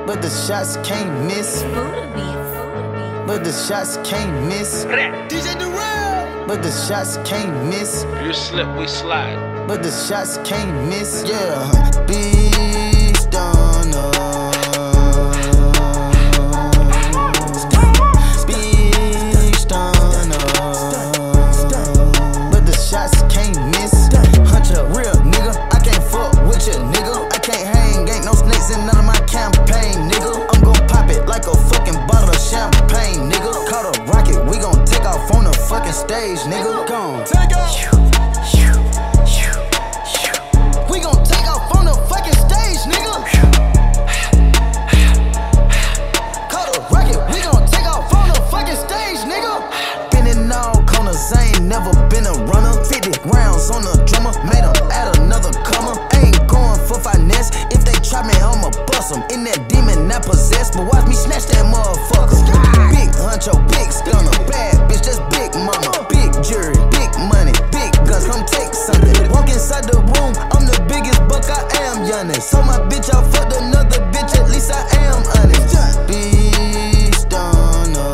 but the shots can't miss. But the shots can't miss. DJ Durrell. But the shots can't miss. You slip, we slide. But the shots can't miss. Yeah, big Stunna. Big Stunna. But the shots can't miss. Hunter, real nigga. I can't fuck with ya, nigga. I can't hang, ain't no snakes in none of my campaign, nigga. I'm gon' pop it like a fucking bottle of champagne, nigga. Caught a rocket, we gon' take off on the fucking stage, nigga. Gone. Take off. We gon' take off on the fucking stage, nigga. Caught a rocket, we gon' take off on the fucking stage, nigga. Been in all corners, I ain't never been a runner. 50 rounds on the drummer, made him add another comer. Ain't going for finesse, if they try me, I'ma bust them. In that demon, not possessed, but watch me snatch that motherfucker. Big huncho, big stunner, bad bitch, that's big mama. Big jury, big money, big guns, come take something. Walk inside the room, I'm the biggest buck, I am youngin'. So my bitch, I fucked another bitch, at least I am honest. Big stunner.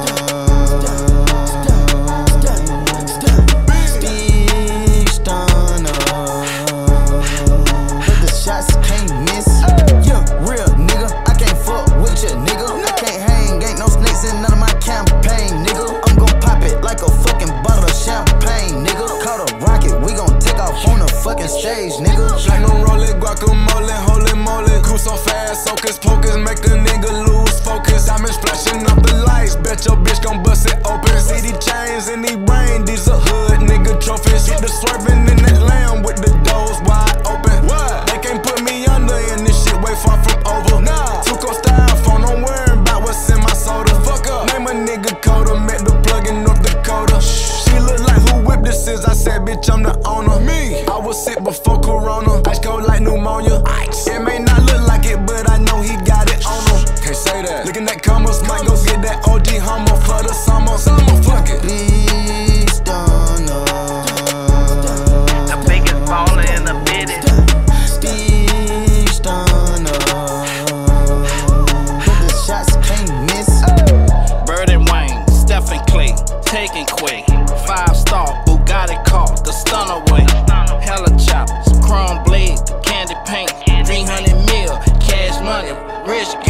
Big stunner. But the shots can't miss. Yeah, real nigga, I can't fuck with ya, nigga. I can't hang, ain't no snakes in none of my campaign, nigga. I'm gon' pop it like a fucking bottle of champagne, nigga. Caught a rocket, we gon' take off on the fucking stage, nigga. Platinum rollin', guacamole, holy moly. Cruise so fast, hocus pocus, make a nigga lose focus. Diamonds flashing up the lights, bet your bitch gon' bust it open. See these chains in these brain, these are hood nigga trophies. Hit the swerving in that lamb with the doors wide open. What? They can't put me under, and this shit way far from over. Nah, Tuco styrofoam, don't worry about what's in my soda. Fuck up, name a nigga Coda, met the plug in North Dakota. She look like who whipped this is, I said bitch I'm the owner. Me, I was sick before Corona, ice cold like pneumonia. Ice. It may not look like it, but I know he got it on him. Can't say that. Looking at commas, might go get that OG Hummer for the summer. Fuck it. Big stunner. The biggest baller in the business. Big stunner. But the shots can't miss. Bird and Wayne, Stephen Clay, taking quick. 5-star Bugatti car, the Stunna way. Hella choppers, chrome blades, candy paint. 300 mil, cash money, rich